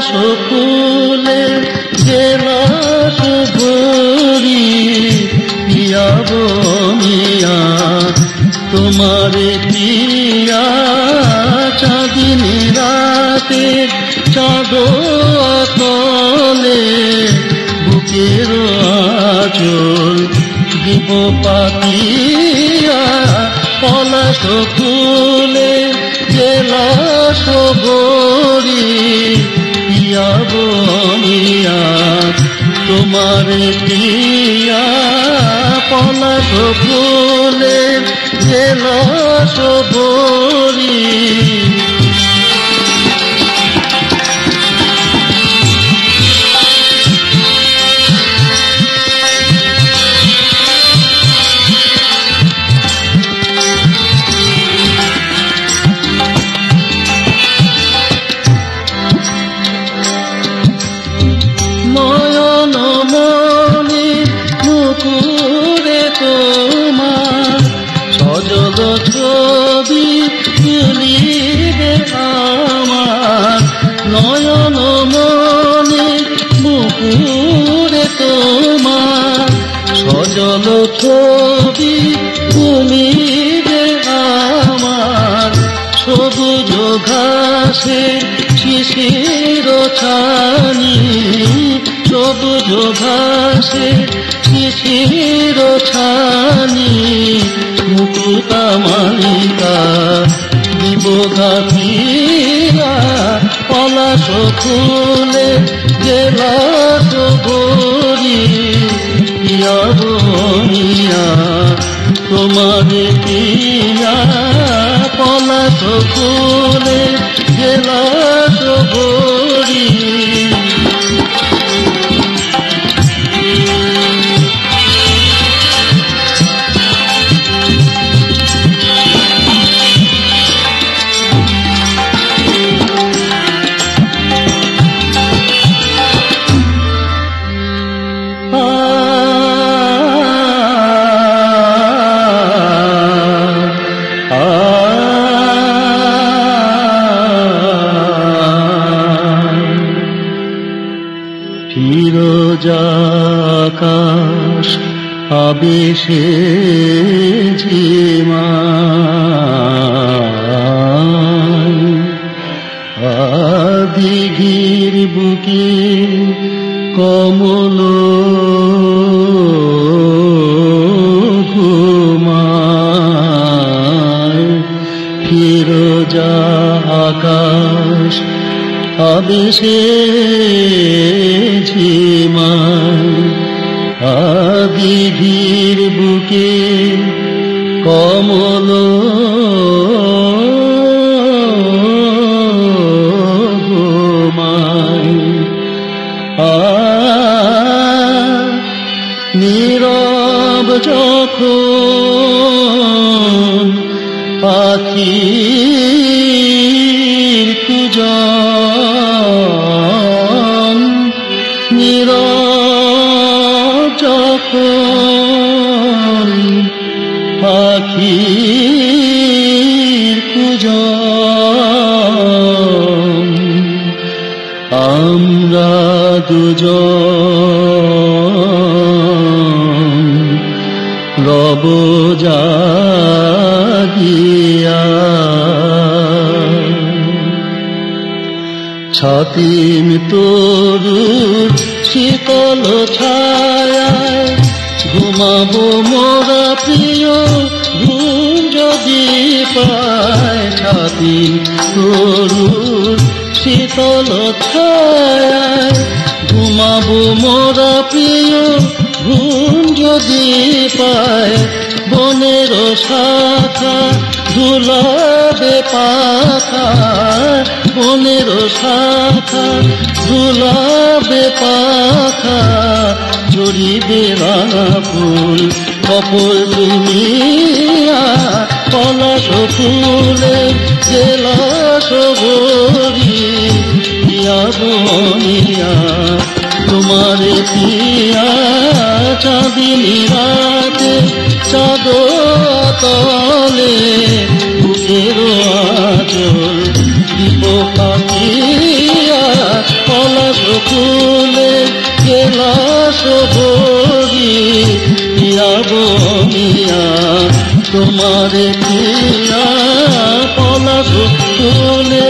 পলাশ ফুলে গেলাস ভরি পিয়া বনিয়া তোমারে পিয়া চাঁদিনী রাতে চাঁদ তলে বুকের আঁচল দিব পাতিয়া পলাশ ফুলে গেলাস ভরি পিয়া বনিয়া তোমারে পিয়া পলাশ ফুলে গেলাস ভরি নয়ন মনি মুকুরে তোমার সজল ছবি তুলিবে আমার নয়ন মনি মুকুরে তোমার সজল ছবি তুলিবে আমার সবুজ ঘাসে শিশির ছানি সবুজ ঘাসে শিশির ছানি মুকুতা মালিকা দিব গাথিয়া পলাশ ফুলে গেলাস ভরি পিয়া বনিয়া তোমারে পিয়া পলাশ ফুলে গেলাস ভরি ফিরোজাকাশ আবেশে ঝিমায় আদিঘির বুকে কমল ঘুমায় ফিরোজা আকাশ আবেশে ঝিমায় আদিঘির বুকে কমল ঘুমায় নীরব যখন পাখির কুজন নীরব যখন পাখির কুজন আমরা দুজন রব জাগিয়া ছাতিম তরুর শীতল ছায়ায় ঘুমাবো মোরা প্রিয় ঘুম যদি পায় ছাতিম তরুর শীতল ছায়ায় ঘুমাবো মোরা প্রিয় ঘুম যদি পায় বনের শাখা ধুলাবে পাখা বনের শাখা ধুলাবে পাখা জড়িবে রাঙা ফুল কপল তুমি পলাশ ফুলে গেলাস ভরি পিয়া বনিয়া তোমারে পিয়া চাঁদিনী রাতে চাঁদ তলে বুকের আঁচল দিব পাতিয়া ফুলে গেলাস ভরি বনিয়া তোমারে পিয়া পলাশ ফুলে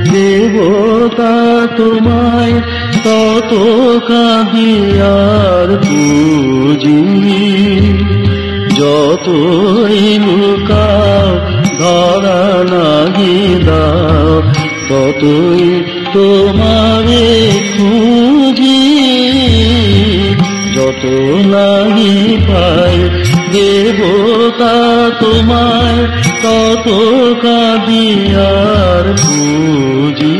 দেবতা তোমায় তত কাঁদি আর পুজি। যতই লুকাও ধরা নাহি দাও, ততই তোমারে খুঁজি। যত নাহি পাই দেবতা তোমায় তত কাঁদি আর পুজি।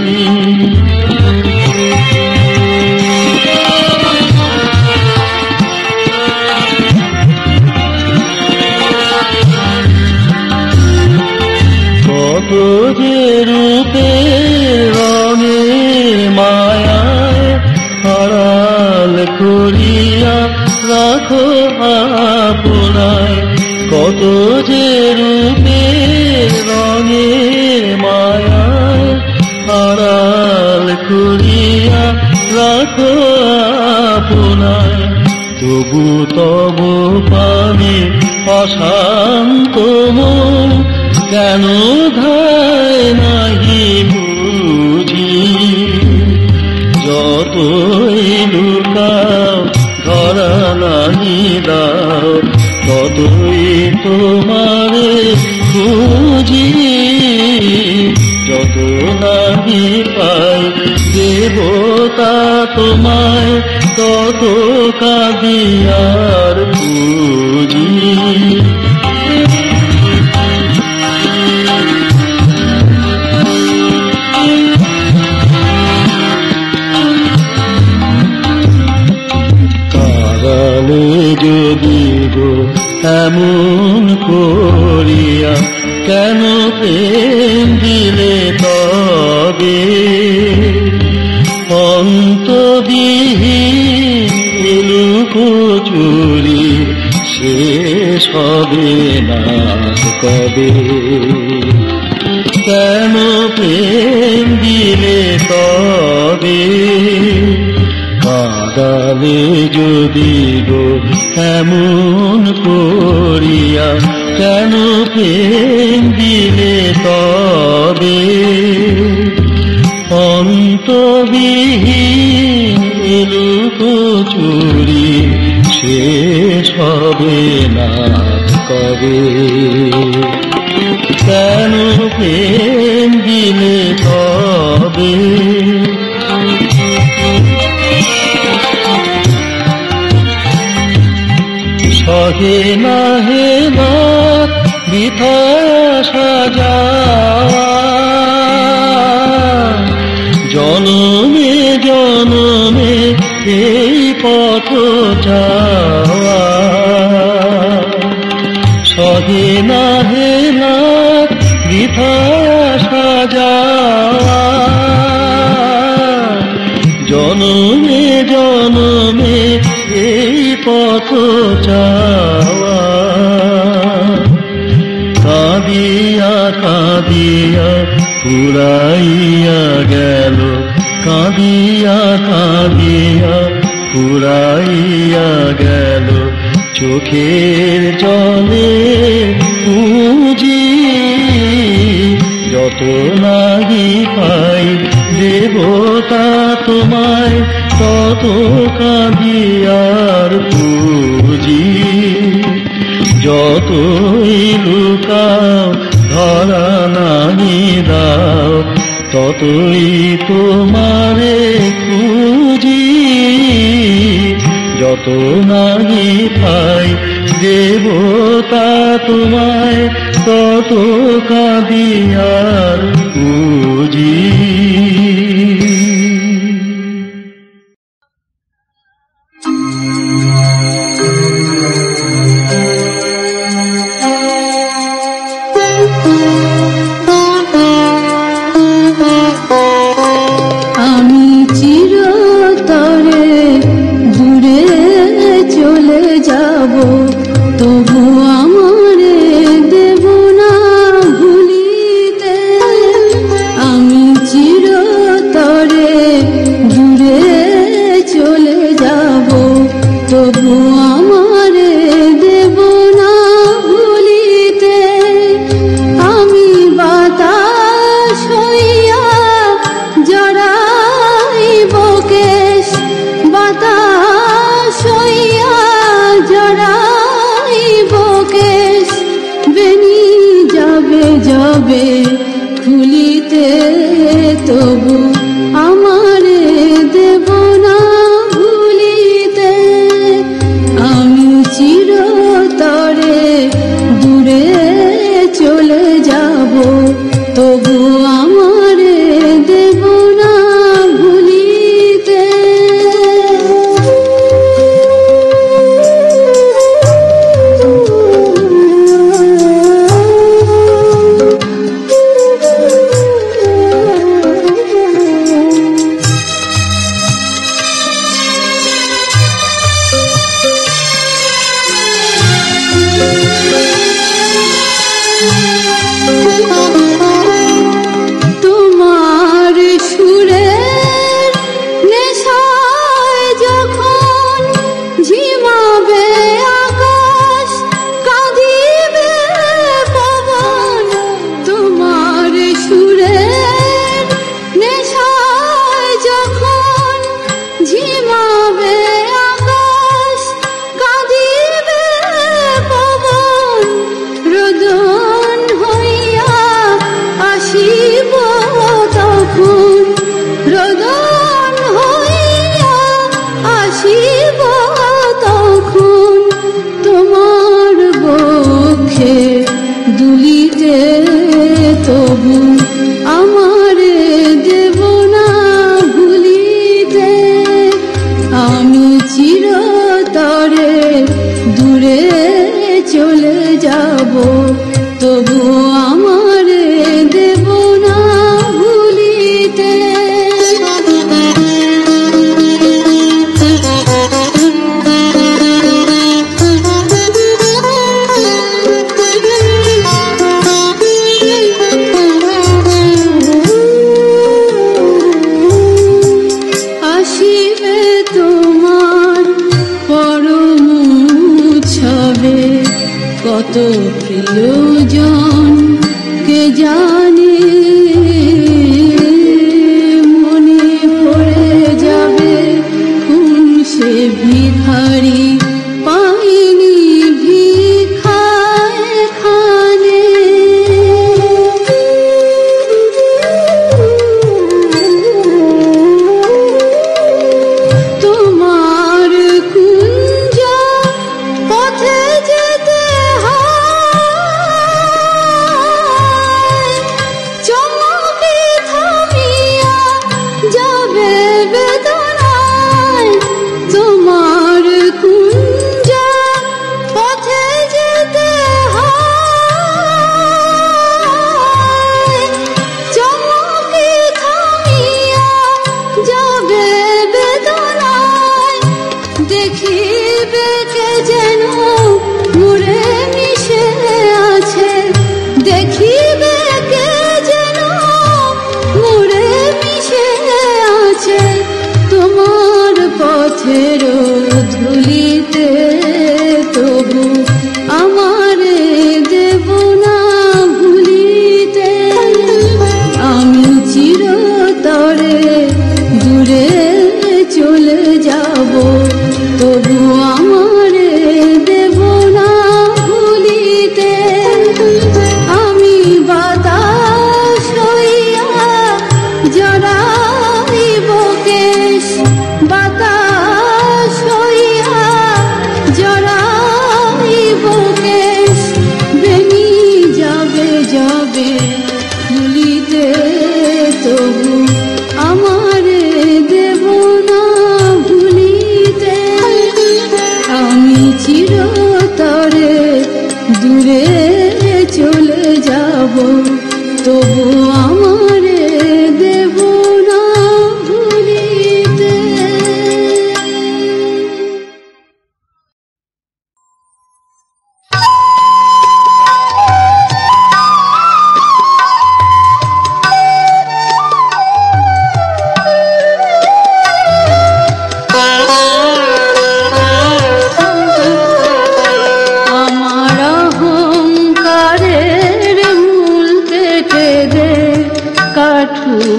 কত যে রূপে রঙে মায়ায় আড়াল করিয়া রাখো আপনায়। কত যে রূপে রঙে মায়ায় আড়াল করিয়া রাখো আপনায়। তবু তব পানে অশান্ত মন কেন ধায় নাহি বুঝি। যতই লুকাও ধরা নাহি দাও, ততই তোমারে খুঁজি। যত নাহি পাই দেবতা তোমায় তত কাঁদি আর পুজি। যদি গো এমন করিয়া কেন প্রেম দিলে তবে। অন্তবিহীন লুকোচুরি শেষ হবে না কবে। কেন প্রেম দিলে তবে। কাঁদালে যদি গো এমন করিয়া কেন প্রেম দিলে তবে। অন্তবিহীন লুকোচুরি শেষ হবে না কবে। কেন প্রেম দিলে তবে। সহে না হে না বৃথা সাজাওয়া। জনমে জনমে এই পথ যাওয়া। সহে না হে না বৃথা সাজাওয়া। জনমে জনমে এই পথ চাওয়া। কাঁদিয়া কাঁদিয়া ফুরাইয়া গেল, কাঁদিয়া কাঁদিয়া ফুরাইয়া গেল চোখের জলে পুঁজি। যত নাহি পাই দেবতা তোমায় তত কাঁদি আর পুজি। যতই লুকাও ধরা নাহি দাও, ততই তোমারে খুঁজি। যত নাহি পাই দেবতা তোমায় তত কাঁদি আর পুজি। আমি চিরতরে দূরে চলে যাব, তবু আমারে দেব না ভুলিতে। আমি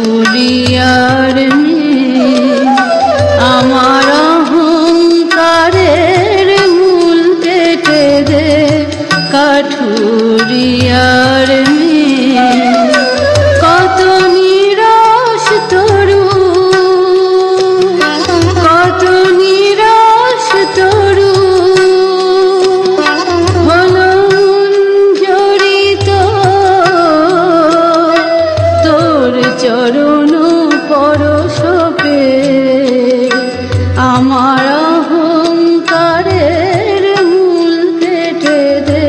কাঠুরিয়ার মেয়ে আমার অহংকারের মূল কেটে দে কাঠুরিয়ার মেয়ে কত নিরাশ তরু কত নিরাশ তরু হলো জড়িত তোর চরণ পরশ পেয়ে আমার অহংকারের মূল কেটে দে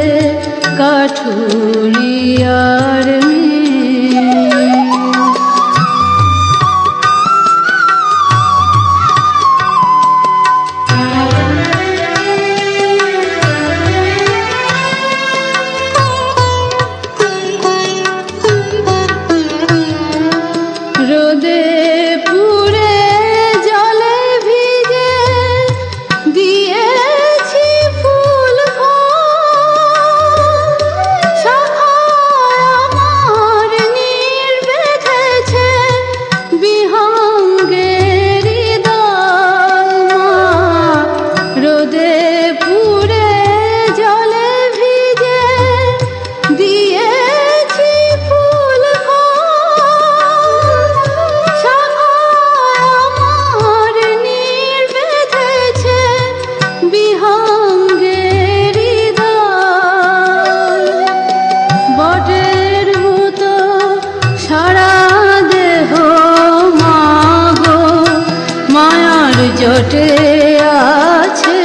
কাঠুরিয়ার মেয়ে রোদে পুড়ে জলে ভিজে দিয়েছি ফুল শাখায় আমার নীড় বেঁধেছে বিহঙ্গের দামা রোদে পুড়ে জলে ভিজে দিয়েছি ফুল আমার নীড় বেঁধেছে বিহঙ্গের বটের মতো সারা দেহ মাগো মায়ার জটে আছে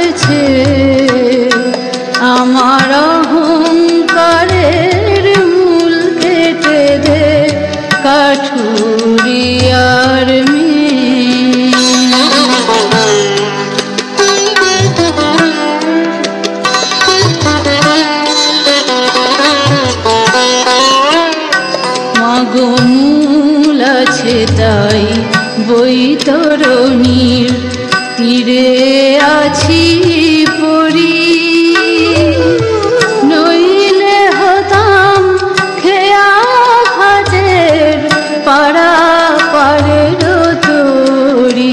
আমার অহংকারের মূল কেটে দে কাঠুরিয়ার মাগো মূল আছে তাই বৈতরণীর তীরে আছি পড়ি নইলে হতাম খেয়া ঘাটের পাড়া পাড়ের তরি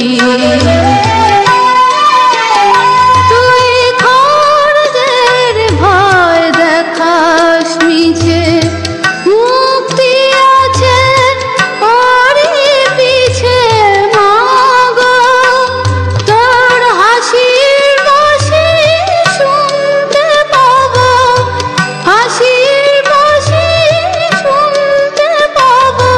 তুই খড়দের ভয় দেখাস নিচে মুক্তি আছে ওরই পিছে মাগো তোর হাসির বাঁশি শুনতে পাবো হাসির বাঁশি শুনতে পাবো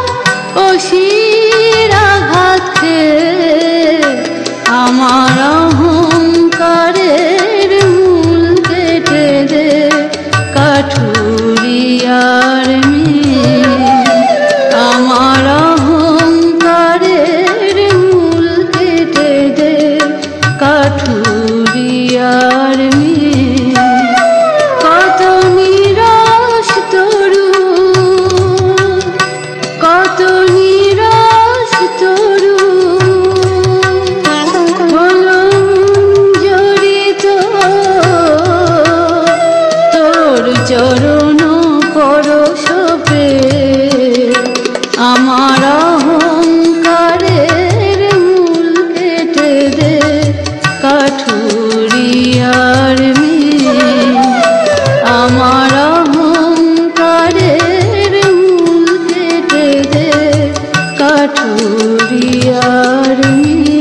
অশির আঘাত খেয়ে আমার অহংকারের মূল কেটে দে কাঠুরিয়ার মেয়ে আমার অহংকারের মূল কেটে দে কাঠুরিয়ার মেয়ে কত নিরাশ তরু কত নিরাশ তরু হলো জড়িত তোর চরণ পরশ পেয়ে আমার অহংকারের মূল কেটে দে কাঠুরিয়ার মেয়ে আমার অহংকারের মূল কেটে দে কাঠুরিয়ার মেয়ে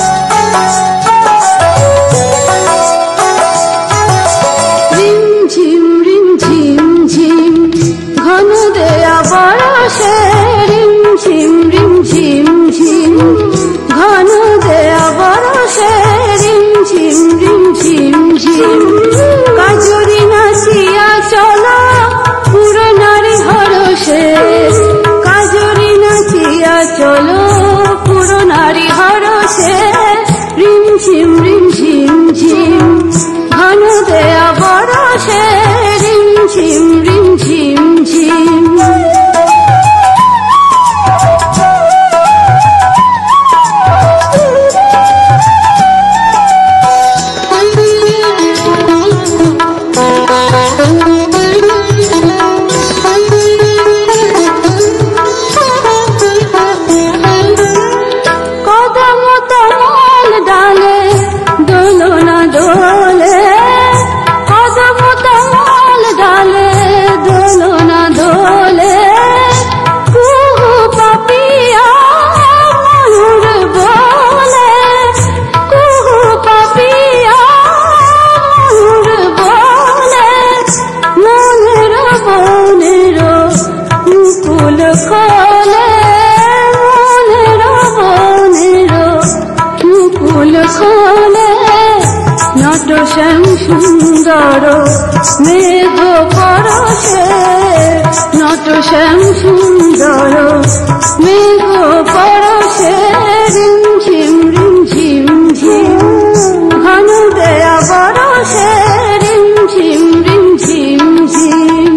ঝিম মেঘ পরশে নট শ্যাম সুন্দর মেঘ পরশে রিমঝিম রিমঝিম ঝিম ঘন দেয়া বরশে রিমঝিম রিমঝিম ঝিম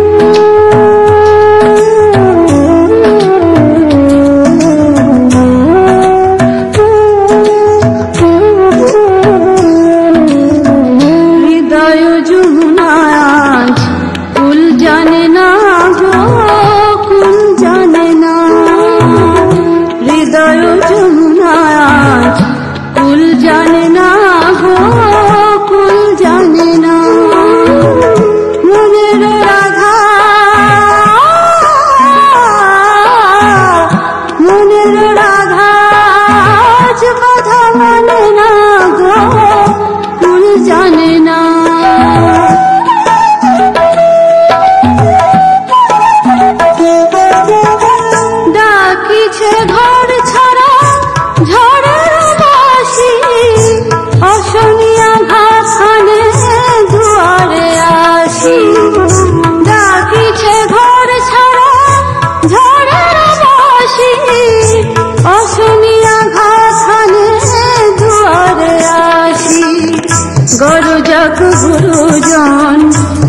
গুরুজন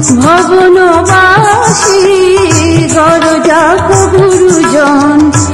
ভবনবাসী গরজাক গুরুজন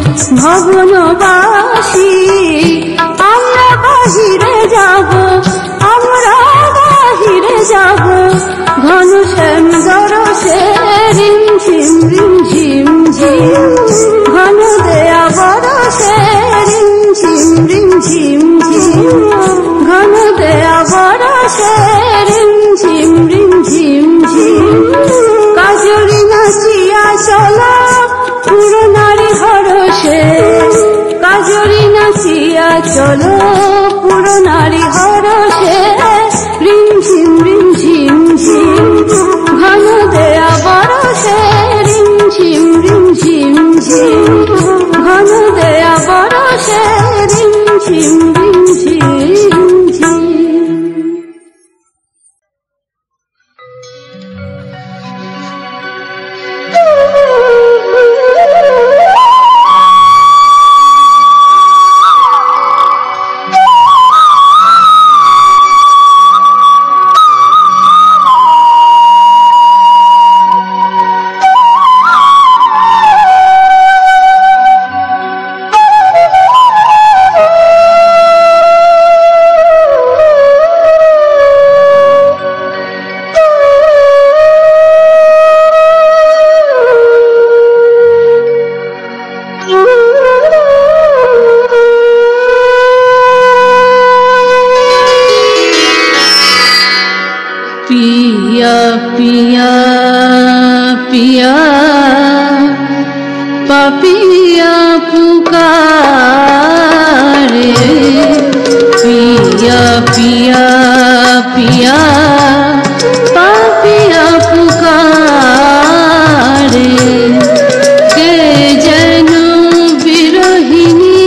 ভবনবাসী আমরা বাহিরে যাব আমরা বাহিরে যাব ঘন শ্যাম দরসে রিমঝিম রিমঝিম ঝিম ঘন দেয়া বরসে রিমঝিম রিমঝিম ঝিম ঘন দেয়া বরসে রিমঝিম রিমঝিম ঝিম কাজরি নাচিয়া চলা পুরো নারী হরসে কাজরি নাচিয়া চলো পুরো নারী হরসে রিমঝিম রিমঝিম ঝিম ঘন দেয়া বরসে রিমঝিম রিমঝিম ঝিম ঘন দেয়া বরসে রিমঝিম রিমঝিম ঝিম पिया पिया पापिया पुकारे पिया पिया पिया पापिया पुकारे के जन विरहिनी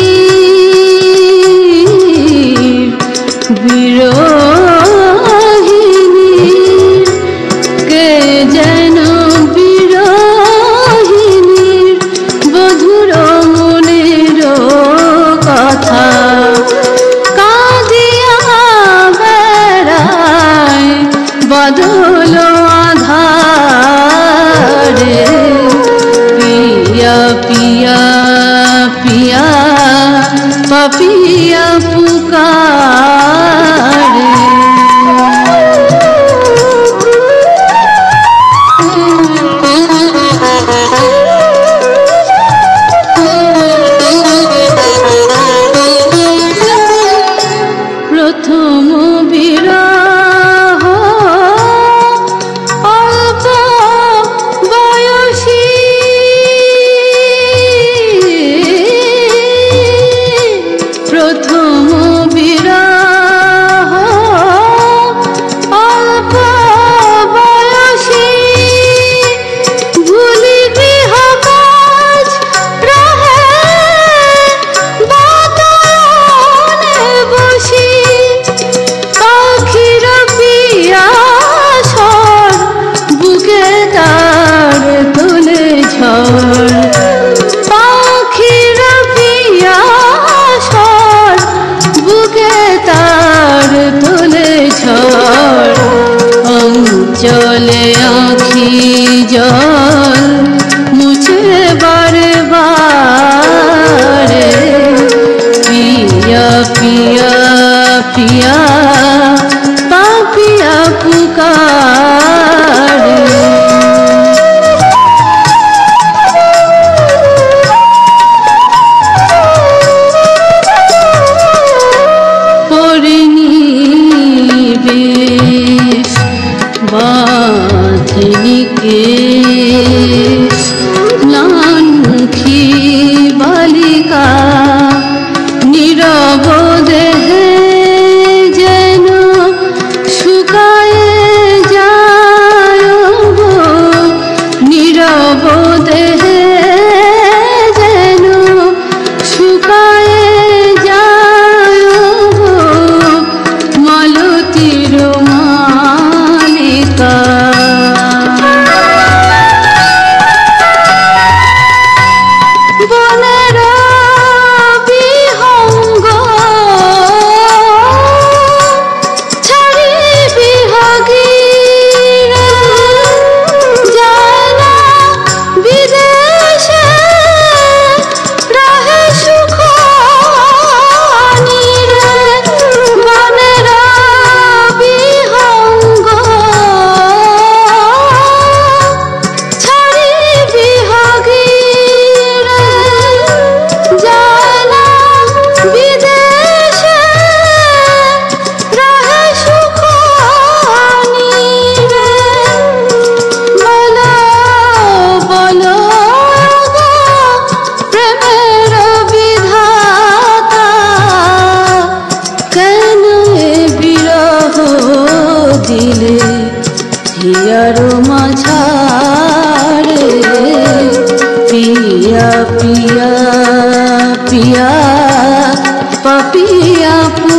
কথা কাঁদিয়া বেড়ায় জলে আঁখি জল মুছে বারে বারে পিয়া পিয়া পিয়া পাপিয়া পুকারে কেশ লাঙ্খী বালিকা নীরব দেহে যেন শুকায়ে যায় নীরব দেহে যেন শুকায়ে যায় মালতীর মালিকা হিয়ারো মাঝারে পিয়া পিয়া পিয়া পাপিয়া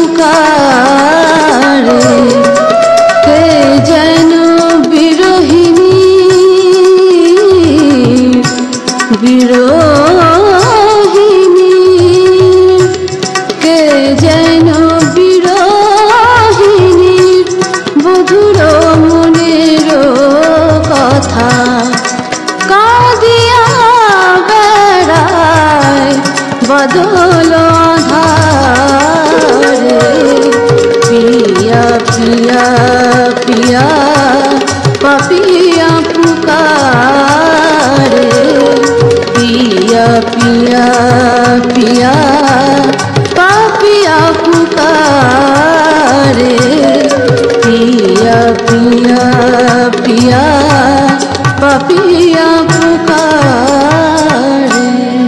পুকারে কে যেন বিরহিনী বিরহিনী কে যেন বিরহিনী বধুর কথা কাঁদিয়া বেড়ায় বদল আধারে পিয়া পিয়া পিয়া পাপিয়া পুকারে পিয়া পিয়া পিয়া পাপিয়া পুকারে পিয়া পিয়া পিয়া পাপিয়া পুকারে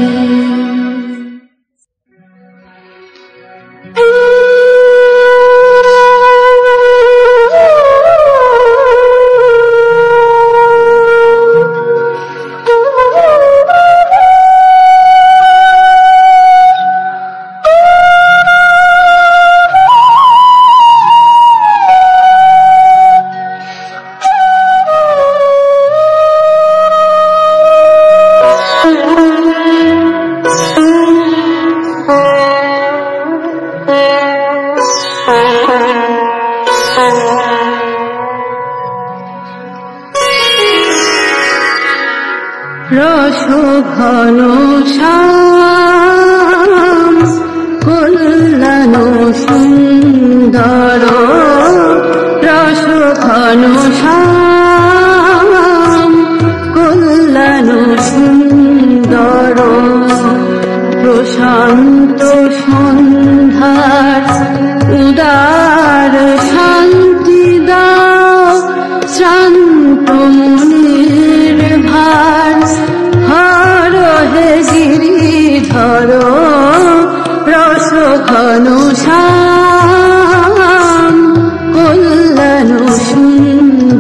রস ঘন শ্যাম কল্যাণ সুন্দর রস ঘন শ্যাম কল্যাণ সুন্দর প্রশান্ত সন্ধ্যার উদার শান্তি দাও শ্রান্ত মনের ভার হর হে গিরিধর রস ঘন শ্যাম কল্যাণ সুন্দর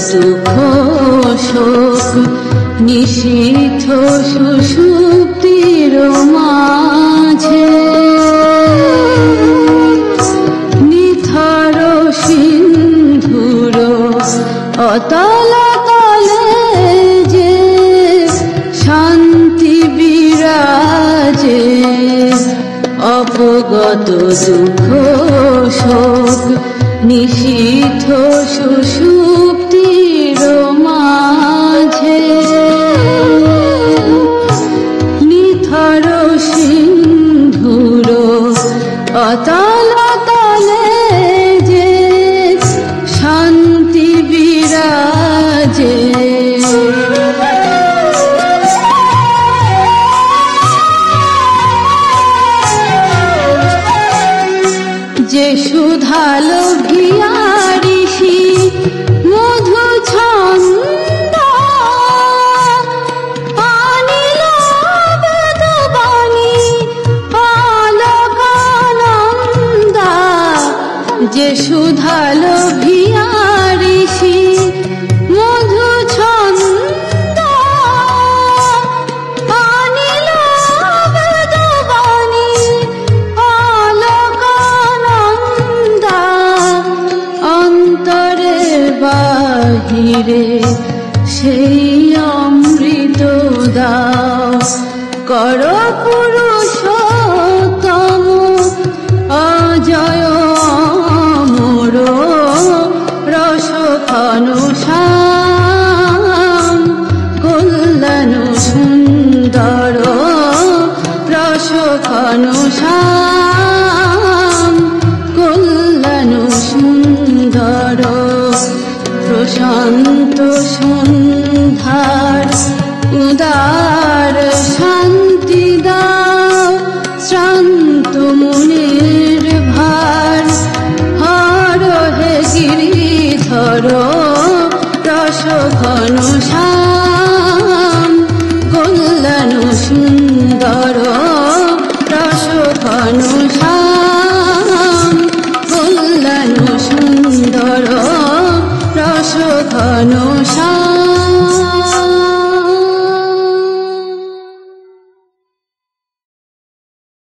দুঃখ শোক নিশীথ সুষুপ্তির মাঝে নিথর সিন্ধুর অতল তলে যে শান্তি বিরাজে অপগত দুঃখ শোক নিশীথ সুষুপ্তির মাঝে নিথর সিন্ধুর অতল তলে যে শান্তি বিরাজে যে সুধালো ভিয়া ঋষি মধু ছন্দ আনিল বেদবাণী আলোকানন্দা যে সুধালো ভিয়া ঋষি মধু ছন্দ আনিল বেদবাণী অন্তরে বাহিরে সেই অমৃত দাও কর পুরুষোত্তম অজয় অমর রস খানুষাম কল্যাণ সুন্দর রস খানুষাম কল্যাণ সুন্দর প্রশান্ত সন্ধ্যার উদার শান্তি দাও শ্রান্ত মনের ভার হর হে গিরিধর রস ঘনশ্যাম কল্যাণ সুন্দর রস ঘনশ্যাম কল্যাণ সুন্দর রস ঘনশ্যাম।